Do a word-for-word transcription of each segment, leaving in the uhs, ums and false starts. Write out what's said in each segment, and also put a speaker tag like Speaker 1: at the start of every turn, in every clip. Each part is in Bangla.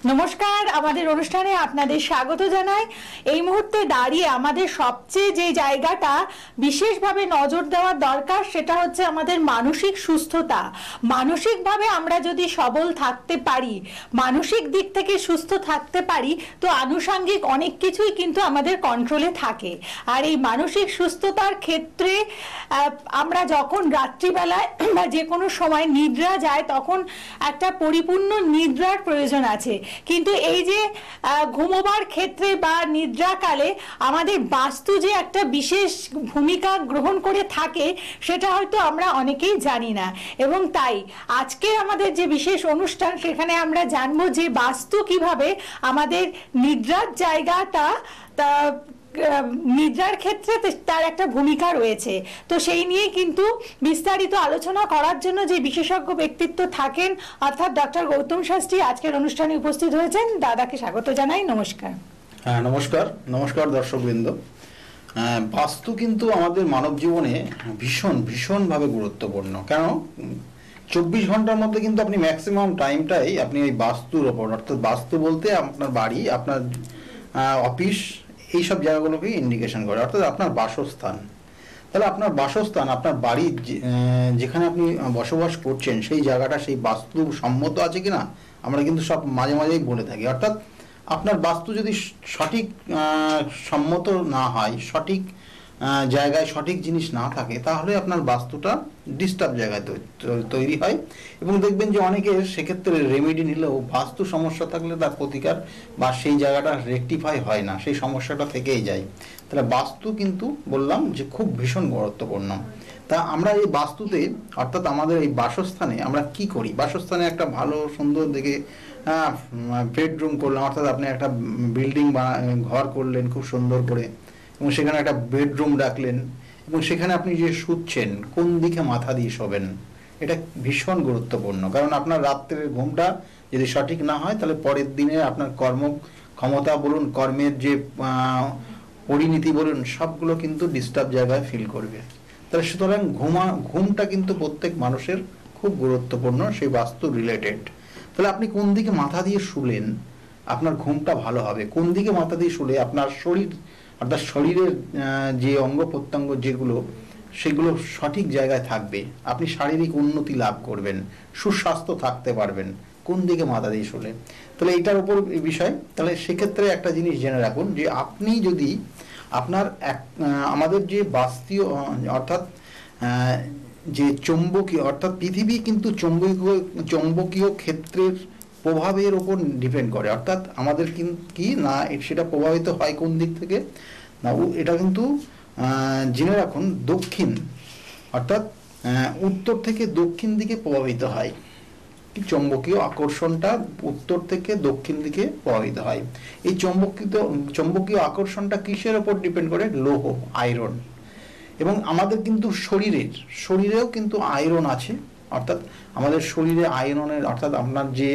Speaker 1: নমস্কার, আমাদের অনুষ্ঠানে আপনাদের স্বাগত জানাই। এই মুহূর্তে দাঁড়িয়ে আমাদের সবচেয়ে যে জায়গাটা বিশেষভাবে নজর দেওয়ার দরকার সেটা হচ্ছে আমাদের মানসিক সুস্থতা। মানসিকভাবে আমরা যদি সবল থাকতে পারি, মানসিক দিক থেকে সুস্থ থাকতে পারি, তো আনুষঙ্গিক অনেক কিছুই কিন্তু আমাদের কন্ট্রোলে থাকে। আর এই মানসিক সুস্থতার ক্ষেত্রে আমরা যখন রাত্রিবেলায় বা যে কোনো সময় নিদ্রা যায় তখন একটা পরিপূর্ণ নিদ্রার প্রয়োজন আছে। কিন্তু এই যে ঘুমোবার ক্ষেত্রে বা নিদ্রাকালে আমাদের বাস্তু যে একটা বিশেষ ভূমিকা গ্রহণ করে থাকে সেটা হয়তো আমরা অনেকেই জানি না। এবং তাই আজকে আমাদের যে বিশেষ অনুষ্ঠান সেখানে আমরা জানবো যে বাস্তু কিভাবে আমাদের নিদ্রার জায়গাটা তা নিদ্রার ক্ষেত্রে তার একটা ভূমিকা রয়েছে। তো সেই নিয়ে কিন্তু বিস্তারিত আলোচনা করার জন্য যে বিশেষজ্ঞ ব্যক্তিত্ব থাকেন অর্থাৎ ডক্টর গৌতম শাস্ত্রী আজকের অনুষ্ঠানে উপস্থিত হয়েছেন। দাদাকে স্বাগত জানাই। নমস্কার।
Speaker 2: হ্যাঁ, নমস্কার। নমস্কার দর্শকবৃন্দ। বাস্তু কিন্তু আমাদের মানব জীবনে ভীষণ ভীষণভাবে গুরুত্বপূর্ণ। কেন, চব্বিশ ঘন্টার মধ্যে কিন্তু আপনি ম্যাক্সিমাম টাইমটাই আপনি এই বাস্তুর ওপর, অর্থাৎ বাস্তু বলতে আপনার বাড়ি, আপনার অফিস, এইসব জায়গাগুলোকে ইন্ডিকেশন করে, অর্থাৎ আপনার বাসস্থান। তাহলে আপনার বাসস্থান, আপনার বাড়ি যেখানে আপনি বসবাস করছেন সেই জায়গাটা সেই বাস্তু সম্মত আছে কিনা আমরা কিন্তু সব মাঝে মাঝেই বলে থাকি। অর্থাৎ আপনার বাস্তু যদি সঠিক সম্মত না হয়, সঠিক জায়গায় সঠিক জিনিস না থাকে, তাহলে আপনার বাস্তুটা ডিস্টার্ব জায়গায় তৈরি হয়। এবং দেখবেন যে অনেকে সেক্ষেত্রে রেমেডি নিলেও বাস্তু সমস্যা থাকলে তার প্রতিকার বা সেই জায়গাটা রেকটিফাই হয় না, সেই সমস্যাটা থেকেই যায়। তাহলে বাস্তু কিন্তু বললাম যে খুব ভীষণ গুরুত্বপূর্ণ। তা আমরা এই বাস্তুতে, অর্থাৎ আমাদের এই বাসস্থানে আমরা কি করি? বাসস্থানে একটা ভালো সুন্দর দেখে বেডরুম করলাম, অর্থাৎ আপনি একটা বিল্ডিং বা ঘর করলেন খুব সুন্দর করে, এবং সেখানে একটা বেডরুম রাখলেন, এবং সেখানে আপনি যে শুচ্ছেন কোন দিকে মাথা দিয়ে শোবেন, এটা ভীষণ গুরুত্বপূর্ণ। কারণ আপনার রাত্রের ঘুমটা যদি সঠিক না হয় তাহলে পরের দিনে আপনার কর্ম ক্ষমতা বলুন, কর্মের যে পরিণতি বলুন, সবগুলো কিন্তু ডিস্টার্ব জায়গায় ফিল করবে। তাহলে সুতরাং ঘুমা ঘুমটা কিন্তু প্রত্যেক মানুষের খুব গুরুত্বপূর্ণ, সেই বাস্তু রিলেটেড। তাহলে আপনি কোন দিকে মাথা দিয়ে শুলেন আপনার ঘুমটা ভালো হবে। কোন দিকে মাথা দিয়ে শুলে আপনার শরীর, অর্থাৎ শরীরের যে অঙ্গ প্রত্যঙ্গ যেগুলো, সেগুলো সঠিক জায়গায় থাকবে, আপনি শারীরিক উন্নতি লাভ করবেন, সুস্বাস্থ্য থাকতে পারবেন কোন দিকে মাথা দিয়ে শুলে। তাহলে এটার উপর বিষয়। তাহলে সেক্ষেত্রে একটা জিনিস জেনে রাখুন যে আপনি যদি আপনার এক আমাদের যে বাস্তীয়, অর্থাৎ যে চৌম্বকীয়, অর্থাৎ পৃথিবী কিন্তু চৌম্বকীয় চৌম্বকীয় ক্ষেত্রের প্রভাবের ওপর ডিপেন্ড করে। অর্থাৎ আমাদের কি না সেটা প্রভাবিত হয় কোন দিক থেকে না, এটা কিন্তু জেনে রাখুন দক্ষিণ, অর্থাৎ উত্তর থেকে দক্ষিণ দিকে প্রভাবিত হয়। চৌম্বকীয় আকর্ষণটা উত্তর থেকে দক্ষিণ দিকে প্রভাবিত হয়। এই চৌম্বকীয় চৌম্বকীয় আকর্ষণটা কিসের ওপর ডিপেন্ড করে? লৌহ, আয়রন। এবং আমাদের কিন্তু শরীরের শরীরেও কিন্তু আয়রন আছে, অর্থাৎ আমাদের শরীরে আয়রনের, অর্থাৎ আপনার যে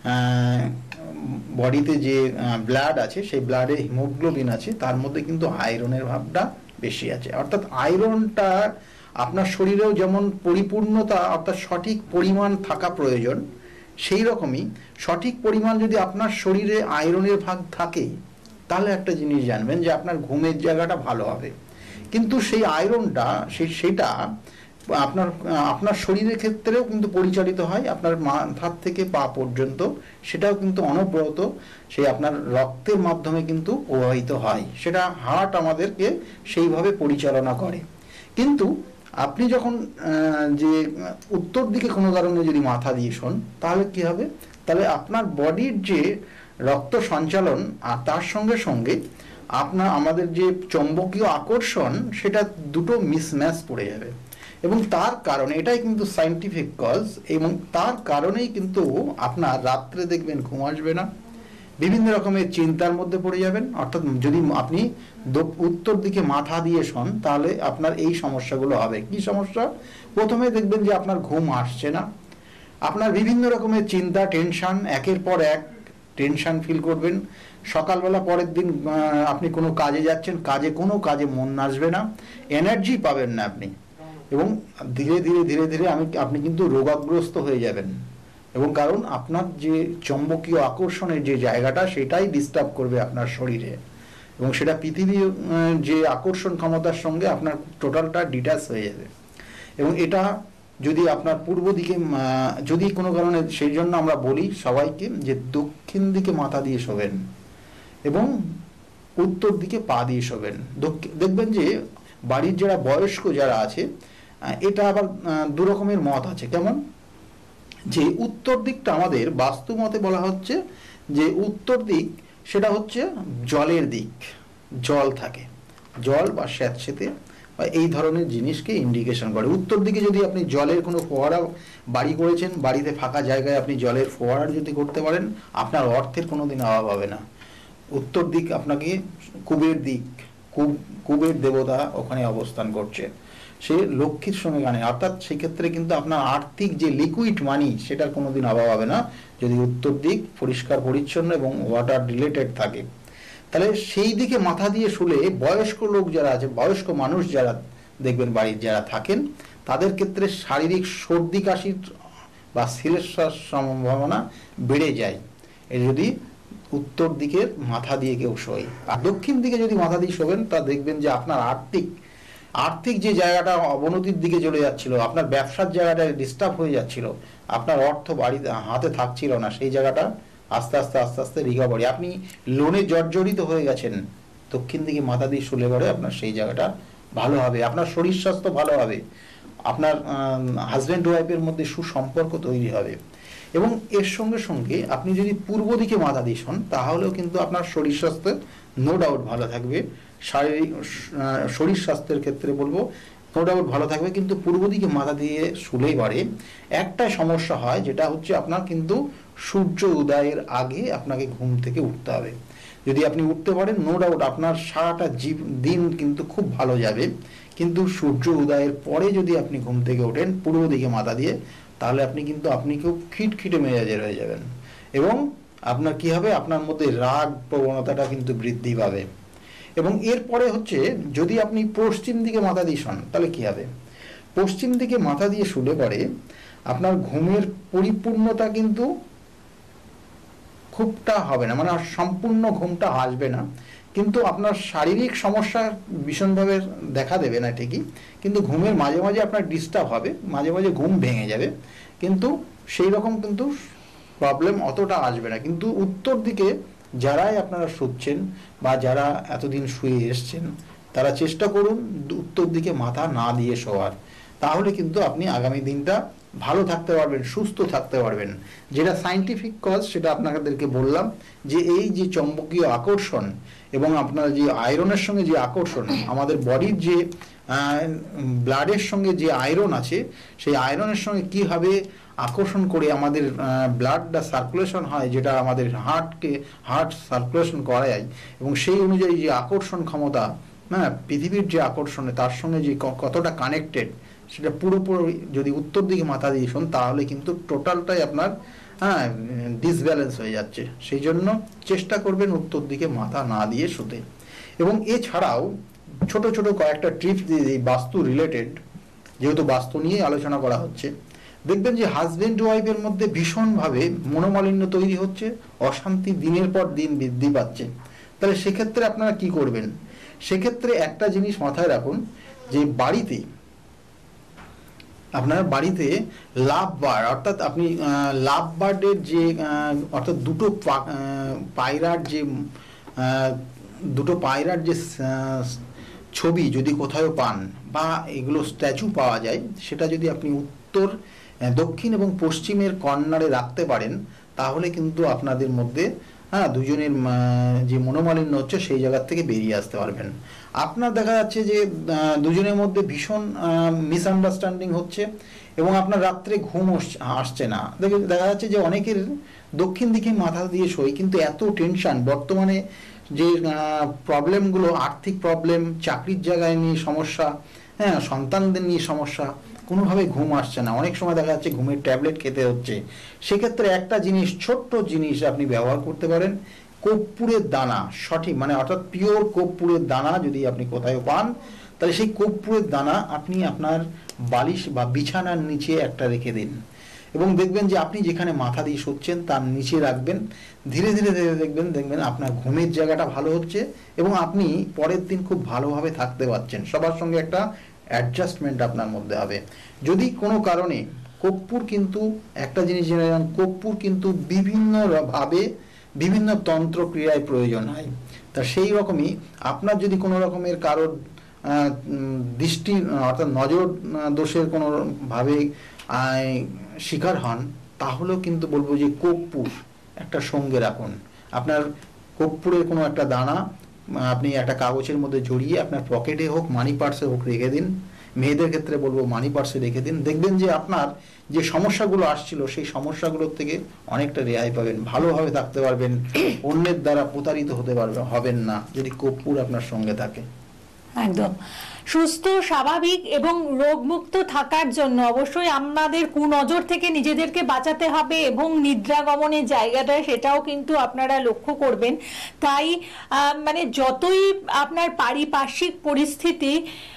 Speaker 2: বডিতে যে ব্লাড আছে সেই ব্লাডে হিমোগ্লোবিন আছে, তার মধ্যে কিন্তু আয়রনের ভাবটা বেশি আছে। অর্থাৎ আয়রনটা আপনার শরীরেও যেমন পরিপূর্ণতা, অর্থাৎ সঠিক পরিমাণ থাকা প্রয়োজন, সেই রকমই সঠিক পরিমাণ যদি আপনার শরীরে আয়রনের ভাগ থাকে তাহলে একটা জিনিস জানবেন যে আপনার ঘুমের জায়গাটা ভালো হবে। কিন্তু সেই আয়রনটা সেই সেটা আপনার আপনার শরীরের ক্ষেত্রেও কিন্তু পরিচালিত হয়, আপনার মাথার থেকে পা পর্যন্ত সেটাও কিন্তু অনবরত সেই আপনার রক্তের মাধ্যমে কিন্তু প্রবাহিত হয়। সেটা হার্ট আমাদেরকে সেইভাবে পরিচালনা করে। কিন্তু আপনি যখন যে উত্তর দিকে কোনো কারণে যদি মাথা দিয়ে শোন তাহলে কি হবে? তাহলে আপনার বডির যে রক্ত সঞ্চালন আর তার সঙ্গে সঙ্গে আপনার আমাদের যে চৌম্বকীয় আকর্ষণ সেটা দুটো মিসম্যাচ পড়ে যাবে। এবং তার কারণে এটাই কিন্তু সায়েন্টিফিক কজ, এবং তার কারণেই কিন্তু আপনার রাত্রে দেখবেন ঘুম আসবে না, বিভিন্ন রকমের চিন্তার মধ্যে পড়ে যাবেন। অর্থাৎ যদি আপনি উত্তর দিকে মাথা দিয়ে শোন তাহলে আপনার এই সমস্যাগুলো হবে। কি সমস্যা? প্রথমে দেখবেন যে আপনার ঘুম আসছে না, আপনার বিভিন্ন রকমের চিন্তা, টেনশন, একের পর এক টেনশন ফিল করবেন। সকালবেলা পরের দিন আপনি কোনো কাজে যাচ্ছেন, কাজে কোনো কাজে মন আসবে না, এনার্জি পাবেন না আপনি, এবং ধীরে ধীরে ধীরে ধীরে আমি আপনি কিন্তু রোগাগ্রস্ত হয়ে যাবেন। এবং কারণ আপনার যে চৌম্বকীয় আকর্ষণের যে জায়গাটা সেটাই ডিস্টার্ব করবে আপনার শরীরে, এবং সেটা পৃথিবীর যে আকর্ষণ ক্ষমতার সঙ্গে আপনার টোটালটা ডিটাচ হয়ে যাবে। এবং এটা যদি আপনার পূর্ব দিকে যদি কোনো কারণে, সেই জন্য আমরা বলি সবাইকে যে দক্ষিণ দিকে মাথা দিয়ে শোবেন এবং উত্তর দিকে পা দিয়ে শোবেন। দেখবেন যে বাড়ির যারা বয়স্ক যারা আছে, এটা আবার দু রকমের মত আছে। কেমন? যে উত্তর দিকটা আমাদের বাস্তু মতে বলা হচ্ছে যে উত্তর দিক সেটা হচ্ছে জলের দিক, জল থাকে, জল বা স্যাঁতসেঁতে বা এই ধরনের জিনিসকে ইন্ডিকেশন করে। উত্তর দিকে যদি আপনি জলের কোনো ফোয়ারা বাড়ি করেছেন, বাড়িতে ফাঁকা জায়গায় আপনি জলের ফোয়ারা যদি করতে পারেন, আপনার অর্থের কোনো দিন অভাব হবে না। উত্তর দিক আপনাকে কুবের দিক, কুব কুবের দেবতা ওখানে অবস্থান করছে, সে লক্ষ্মীর সঙ্গে গানে, অর্থাৎ সেক্ষেত্রে কিন্তু আপনার আর্থিক যে লিকুইড মানি সেটার কোনোদিন অভাব হবে না যদি উত্তর দিক পরিষ্কার পরিচ্ছন্ন এবং ওয়াটার রিলেটেড থাকে। তাহলে সেই দিকে মাথা দিয়ে শুলে বয়স্ক লোক যারা আছে, বয়স্ক মানুষ যারা দেখবেন বাড়ির যারা থাকেন, তাদের ক্ষেত্রে শারীরিক সর্দি কাশির বা শিরশ্বাস সম্ভাবনা বেড়ে যায় এই যদি উত্তর দিকের মাথা দিয়ে কেউ শোয়। আর দক্ষিণ দিকে যদি মাথা দিয়ে শোবেন, তা দেখবেন যে আপনার আর্থিক আর্থিক যে জায়গাটা অবনতির দিকে চলে যাচ্ছিল, আপনার ব্যবসার জায়গাটা ডিস্টার্ব হয়ে যাচ্ছিল, আপনার অর্থ বাড়িতে হাতে থাকছিল না, সেই জায়গাটা আস্তে আস্তে আস্তে আস্তে রিকভারি, আপনি লোনে জর্জরিত হয়ে গেছেন, দক্ষিণ দিকে মাথা দিয়ে শুলে পড়ে আপনার সেই জায়গাটা ভালো হবে, আপনার শরীর স্বাস্থ্য ভালো হবে, আপনার হাজব্যান্ড ওয়াইফের মধ্যে সুসম্পর্ক তৈরি হবে। এবং এর সঙ্গে সঙ্গে আপনি যদি পূর্ব দিকে মাথা দিয়ে শোন, তাহলেও কিন্তু আপনার শরীর স্বাস্থ্য নো ডাউট ভালো থাকবে। শারীরিক শরীর স্বাস্থ্যের ক্ষেত্রে বলবো নো ডাউট ভালো থাকবে, কিন্তু পূর্ব দিকে মাথা দিয়ে শুলেই পারে একটাই সমস্যা হয়, যেটা হচ্ছে আপনার কিন্তু সূর্য উদয়ের আগে আপনাকে ঘুম থেকে উঠতে হবে। যদি আপনি উঠতে পারেন, নো ডাউট আপনার সারাটা জীব দিন কিন্তু খুব ভালো যাবে। কিন্তু সূর্য উদয়ের পরে যদি আপনি ঘুম থেকে ওঠেন পূর্ব দিকে মাথা দিয়ে, তাহলে আপনি কিন্তু আপনি খুব খিটখিটে মেজাজের হয়ে যাবেন, এবং আপনার কি হবে, আপনার মধ্যে রাগ প্রবণতাটা কিন্তু বৃদ্ধি পাবে। এবং এরপরে হচ্ছে যদি আপনি পশ্চিম দিকে মাথা দিয়ে শোন, তাহলে কি হবে? পশ্চিম দিকে মাথা দিয়ে শুলে পরে আপনার ঘুমের পরিপূর্ণতা কিন্তু খুবটা হবে না, মানে সম্পূর্ণ ঘুমটা আসবে না, কিন্তু আপনার শারীরিক সমস্যা ভীষণভাবে দেখা দেবে না ঠিকই, কিন্তু ঘুমের মাঝে মাঝে আপনার ডিস্টার্ব হবে, মাঝে মাঝে ঘুম ভেঙে যাবে, কিন্তু সেই রকম কিন্তু প্রবলেম অতটা আসবে না। কিন্তু উত্তর দিকে যারাই আপনারা শুচ্ছেন বা যারা এতদিন শুয়ে এসছেন, তারা চেষ্টা করুন উত্তর দিকে মাথা না দিয়ে শোয়ার, তাহলে কিন্তু আপনি আগামী দিনটা ভালো থাকতে পারবেন, সুস্থ থাকতে পারবেন। যেটা সায়েন্টিফিক কজ সেটা আপনাদেরকে বললাম, যে এই যে চৌম্বকীয় আকর্ষণ এবং আপনার যে আয়রনের সঙ্গে যে আকর্ষণ, আমাদের বডির যে ব্লাডের সঙ্গে যে আয়রন আছে, সেই আয়রনের সঙ্গে কীভাবে আকর্ষণ করে আমাদের ব্লাডটা সার্কুলেশন হয়, যেটা আমাদের হার্টকে হার্ট সার্কুলেশন করায়, এবং সেই অনুযায়ী যে আকর্ষণ ক্ষমতা, হ্যাঁ পৃথিবীর যে আকর্ষণে তার সঙ্গে যে কতটা কানেক্টেড, সেটা পুরোপুরি যদি উত্তর দিকে মাথা দিয়ে শোন, তাহলে কিন্তু টোটালটাই আপনার হ্যাঁ ডিসব্যালেন্স হয়ে যাচ্ছে। সেই জন্য চেষ্টা করবেন উত্তর দিকে মাথা না দিয়ে শুতে। এবং এছাড়াও ছোট ছোট কয়েকটা টিপস দিয়ে দিই বাস্তু রিলেটেড, যেহেতু বাস্তু নিয়ে আলোচনা করা হচ্ছে। দেখবেন যে হাজবেন্ড ওয়াইফের মধ্যে ভীষণভাবে মনোমালিন্য তৈরি হচ্ছে, অশান্তি দিনের পর দিন বৃদ্ধি পাচ্ছে। তাহলে সেক্ষেত্রে আপনারা কি করবেন? সেক্ষেত্রে একটা জিনিস মাথায় রাখুন, যে বাড়িতে আপনার বাড়িতে লাভ বার, অর্থাৎ আপনি লাভ বার্ডের যে অর্থাৎ দুটো পায়রার যে দুটো পায়রার যে ছবি যদি কোথাও পান বা এগুলো স্ট্যাচু পাওয়া যায়, সেটা যদি আপনি উত্তর, দক্ষিণ এবং পশ্চিমের কর্নারে রাখতে পারেন, তাহলে কিন্তু আপনাদের মধ্যে হ্যাঁ দুজনের যে মনোমালিন্য হচ্ছে সেই জায়গার থেকে বেরিয়ে আসতে পারবেন। আপনার দেখা যাচ্ছে যে দুজনের মধ্যে ভীষণ মিসআন্ডারস্ট্যান্ডিং হচ্ছে এবং আপনার রাত্রে ঘুম আসছে না। দেখা যাচ্ছে যে অনেকের দক্ষিণ দিকে মাথা দিয়ে শোয়, কিন্তু এত টেনশন বর্তমানে, যে প্রবলেমগুলো, আর্থিক প্রবলেম, চাকরির জায়গায় নিয়ে সমস্যা, হ্যাঁ সন্তানদের নিয়ে সমস্যা, কোনোভাবে ঘুম আসছে না, অনেক সময় দেখা যাচ্ছে ঘুমের ট্যাবলেট খেতে হচ্ছে। সেক্ষেত্রে একটা জিনিস, ছোট্ট জিনিস আপনি ব্যবহার করতে পারেন, কর্পূরের দানা, সঠিক মানে অর্থাৎ পিওর কর্পূরের দানা যদি আপনি কোথাও পান, তাহলে সেই কর্পূরের দানা আপনি আপনার বালিশ বা বিছানার নিচে একটা রেখে দিন, এবং দেখবেন যে আপনি যেখানে মাথা দিয়ে শুচ্ছেন তার নিচে রাখবেন, ধীরে ধীরে ধীরে দেখবেন দেখবেন আপনার ঘুমের জায়গাটা ভালো হচ্ছে এবং আপনি পরের দিন খুব ভালোভাবে থাকতে পারছেন, সবার সঙ্গে একটা অ্যাডজাস্টমেন্ট আপনার মধ্যে হবে। যদি কোনো কারণে কর্পূর কিন্তু একটা জিনিস জেনে যান, কর্পূর কিন্তু বিভিন্ন ভাবে বিভিন্ন তন্ত্র ক্রিয়ায় প্রয়োজন হয়। তা সেই রকমই আপনার যদি কোনো রকমের কারোর দৃষ্টি অর্থাৎ নজর দোষের কোনো ভাবে শিকার হন, তাহলেও কিন্তু বলবো যে কর্পূর একটা সঙ্গে রাখুন। আপনার কর্পূরের কোনো একটা দানা আপনি একটা কাগজের মধ্যে জড়িয়ে আপনার পকেটে হোক মানি পার্সে হোক রেখে দিন। মেয়েদের ক্ষেত্রে বলবো মানি পার্সে রেখে দিন, দেখবেন যে আপনার যে সমস্যাগুলো আসছিল সেই সমস্যাগুলোর থেকে অনেকটা রেহাই পাবেন, ভালোভাবে থাকতে পারবেন, অন্যের দ্বারা প্রতারিত হতে পারবেন হবেন না যদি কর্পূর আপনার সঙ্গে থাকে।
Speaker 1: একদম সুস্থ স্বাভাবিক এবং রোগমুক্ত থাকার জন্য অবশ্যই আমাদের কুনজর থেকে নিজেদেরকে বাঁচাতে হবে এবং নিদ্রা গমনের জায়গাটা সেটাও কিন্তু আপনারা লক্ষ্য করবেন। তাই মানে যতই আপনার পারিপার্শ্বিক পরিস্থিতি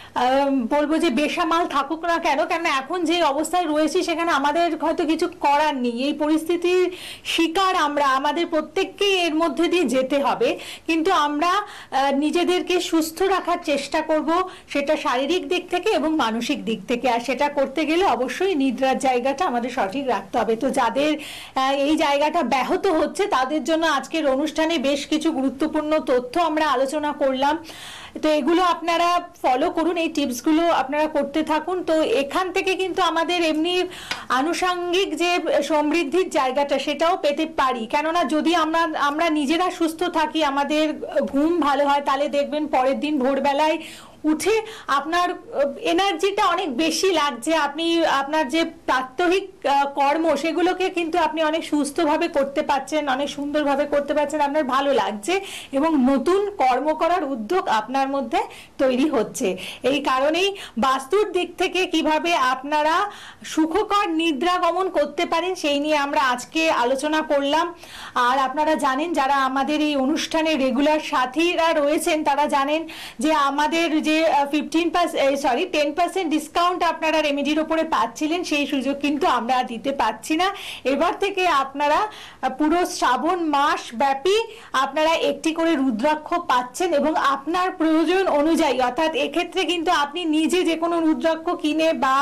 Speaker 1: বলবো যে বেসামাল থাকুক না কেন, কেন এখন যে অবস্থায় রয়েছি সেখানে আমাদের হয়তো কিছু করার নেই, এই পরিস্থিতির শিকার আমরা, আমাদের প্রত্যেককেই এর মধ্যে দিয়ে যেতে হবে, কিন্তু আমরা নিজেদেরকে সুস্থ রাখার চেষ্টা করব, সেটা শারীরিক দিক থেকে এবং মানসিক দিক থেকে। আর সেটা করতে গেলে অবশ্যই নিদ্রার জায়গাটা আমাদের সঠিক রাখতে হবে। তো যাদের এই জায়গাটা ব্যাহত হচ্ছে তাদের জন্য আজকের অনুষ্ঠানে বেশ কিছু গুরুত্বপূর্ণ তথ্য আমরা আলোচনা করলাম। তো এগুলো আপনারা ফলো করুন, এই টিপসগুলো আপনারা করতে থাকুন। তো এখান থেকে কিন্তু আমাদের এমনি আনুষঙ্গিক যে সমৃদ্ধির জায়গাটা সেটাও পেতে পারি, কেননা যদি আমরা আমরা নিজেরা সুস্থ থাকি, আমাদের ঘুম ভালো হয়, তাহলে দেখবেন পরের দিন ভোরবেলায় উঠে আপনার এনার্জিটা অনেক বেশি লাগছে, আপনি আপনার যে প্রাত্যহিক কর্ম সেগুলোকে কিন্তু আপনি অনেক সুস্থভাবে করতে পারছেন, অনেক সুন্দরভাবে করতে পারছেন, আপনার ভালো লাগছে এবং নতুন কর্ম করার উদ্যোগ আপনার মধ্যে তৈরি হচ্ছে। এই কারণেই বাস্তুর দিক থেকে কিভাবে আপনারা সুখকর নিদ্রা গমন করতে পারেন সেই নিয়ে আমরা আজকে আলোচনা করলাম। আর আপনারা জানেন, যারা আমাদের এই অনুষ্ঠানে রেগুলার সাথীরা রয়েছেন তারা জানেন যে আমাদের যে fifteen percent sorry ten percent discount আপনারা রেমেডির ওপরে পাচ্ছিলেন, সেই সুযোগ কিন্তু আমরা দিতে পারছি না। এবার থেকে আপনারা পুরো শ্রাবণ মাস ব্যাপী আপনারা একটি করে রুদ্রাক্ষ পাচ্ছেন এবং আপনার প্রয়োজন অনুযায়ী, অর্থাৎ এক্ষেত্রে কিন্তু আপনি নিজে যে কোনো রুদ্রাক্ষ কিনে বা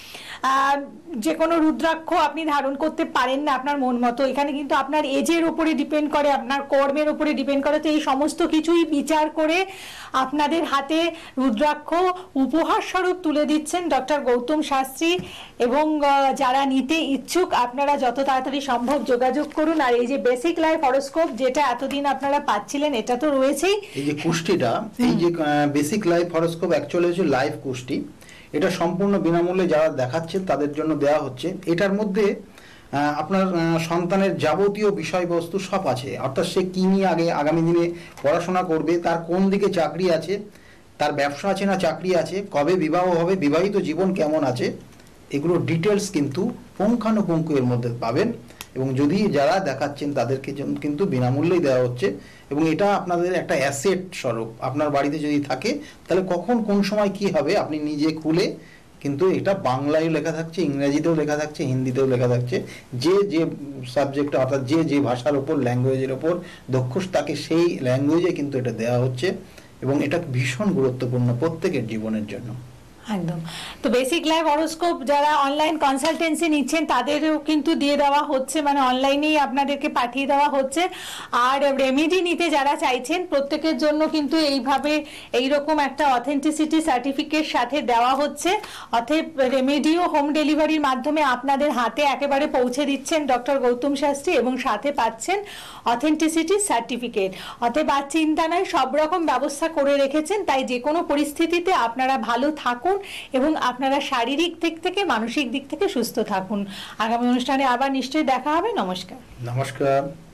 Speaker 1: যে কোনো রুদ্রাক্ষ আপনি ধারণ করতে পারেন না আপনার মন মতো। এখানে কিন্তু আপনার এজের উপরে ডিপেন্ড করে, আপনার কর্মের উপরে ডিপেন্ড করে। তো এই সমস্ত কিছুই বিচার করে আপনাদের হাতে রুদ্রাক্ষ উপহার স্বরূপ তুলে দিচ্ছেন ডক্টর গৌতম শাস্ত্রী। এবং যারা নিতে ইচ্ছুক আপনারা যত তাড়াতাড়ি সম্ভব যোগাযোগ করুন। আর এই যে বেসিক লাইফ হরোস্কোপ যেটা এতদিন আপনারা পাচ্ছিলেন, এটা তো রয়েছেই।
Speaker 2: এই যে কুষ্টিটা, এই যে বেসিক লাইফ হরোস্কোপ অ্যাকচুয়ালি হচ্ছে লাইফ কুষ্টি, এটা সম্পূর্ণ বিনামূল্যে যারা দেখাচ্ছেন তাদের জন্য দেওয়া হচ্ছে। এটার মধ্যে আপনার সন্তানের যাবতীয় বিষয়বস্তু সব আছে, অর্থাৎ সে কি নিয়ে আগে আগামী দিনে পড়াশোনা করবে, তার কোন দিকে চাকরি আছে, তার ব্যবসা আছে না চাকরি আছে, কবে বিবাহ হবে, বিবাহিত জীবন কেমন আছে, এগুলো ডিটেলস কিন্তু পুঙ্খানুপুঙ্খ এর মধ্যে পাবেন। এবং যদি যারা দেখাচ্ছেন তাদেরকে কিন্তু বিনামূল্যেই দেওয়া হচ্ছে এবং এটা আপনাদের একটা অ্যাসেট স্বরূপ আপনার বাড়িতে যদি থাকে, তাহলে কখন কোন সময় কি হবে আপনি নিজে খুলে, কিন্তু এটা বাংলায় লেখা থাকছে, ইংরেজিতেও লেখা থাকছে, হিন্দিতেও লেখা থাকছে, যে যে সাবজেক্টটা অর্থাৎ যে যে ভাষার ওপর ল্যাঙ্গুয়েজের ওপর দক্ষ তাকে সেই ল্যাঙ্গুয়েজে কিন্তু এটা দেওয়া হচ্ছে এবং এটা ভীষণ গুরুত্বপূর্ণ প্রত্যেকের জীবনের জন্য।
Speaker 1: একদম। তো বেসিক লাইফ হরোস্কোপ যারা অনলাইন কনসালটেন্সি নিচ্ছেন তাদেরও কিন্তু দিয়ে দেওয়া হচ্ছে, মানে অনলাইনেই আপনাদেরকে পাঠিয়ে দেওয়া হচ্ছে। আর রেমেডি নিতে যারা চাইছেন প্রত্যেকের জন্য কিন্তু এইভাবে এইরকম একটা অথেন্টিসিটি সার্টিফিকেট সাথে দেওয়া হচ্ছে। অতএব রেমেডিও হোম ডেলিভারির মাধ্যমে আপনাদের হাতে একেবারে পৌঁছে দিচ্ছেন ডক্টর গৌতম শাস্ত্রী এবং সাথে পাচ্ছেন অথেন্টিসিটি সার্টিফিকেট। অতএব আর চিন্তা নয়, সব রকম ব্যবস্থা করে রেখেছেন। তাই যে কোনো পরিস্থিতিতে আপনারা ভালো থাকুন এবং আপনারা শারীরিক দিক থেকে মানসিক দিক থেকে সুস্থ থাকুন। আগামী অনুষ্ঠানে আবার নিশ্চয়ই দেখা হবে। নমস্কার।
Speaker 2: নমস্কার।